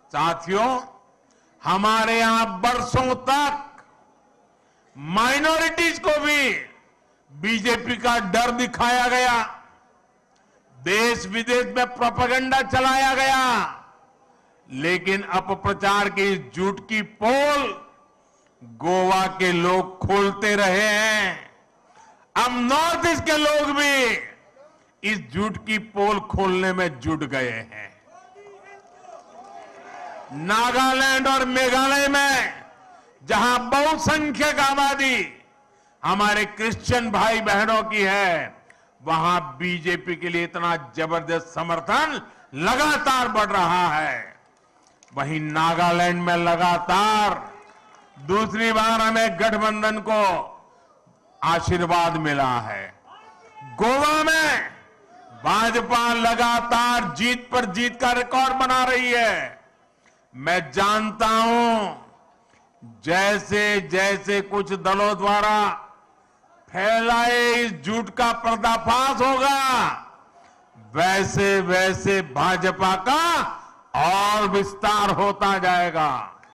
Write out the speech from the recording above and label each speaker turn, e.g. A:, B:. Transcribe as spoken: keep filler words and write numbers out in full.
A: साथियों, हमारे यहां बरसों तक माइनॉरिटीज को भी बीजेपी का डर दिखाया गया, देश विदेश में प्रोपेगेंडा चलाया गया, लेकिन अपप्रचार की इस झूठ की पोल गोवा के लोग खोलते रहे हैं। अब नॉर्थ ईस्ट के लोग भी इस झूठ की पोल खोलने में जुट गए हैं। नागालैंड और मेघालय में जहां बहुसंख्यक आबादी हमारे क्रिश्चियन भाई बहनों की है, वहां बीजेपी के लिए इतना जबरदस्त समर्थन लगातार बढ़ रहा है। वहीं नागालैंड में लगातार दूसरी बार हमें गठबंधन को आशीर्वाद मिला है। गोवा में भाजपा लगातार जीत पर जीत का रिकॉर्ड बना रही है। मैं जानता हूं, जैसे जैसे कुछ दलों द्वारा फैलाए इस झूठ का पर्दाफाश होगा, वैसे वैसे भाजपा का और विस्तार होता जाएगा।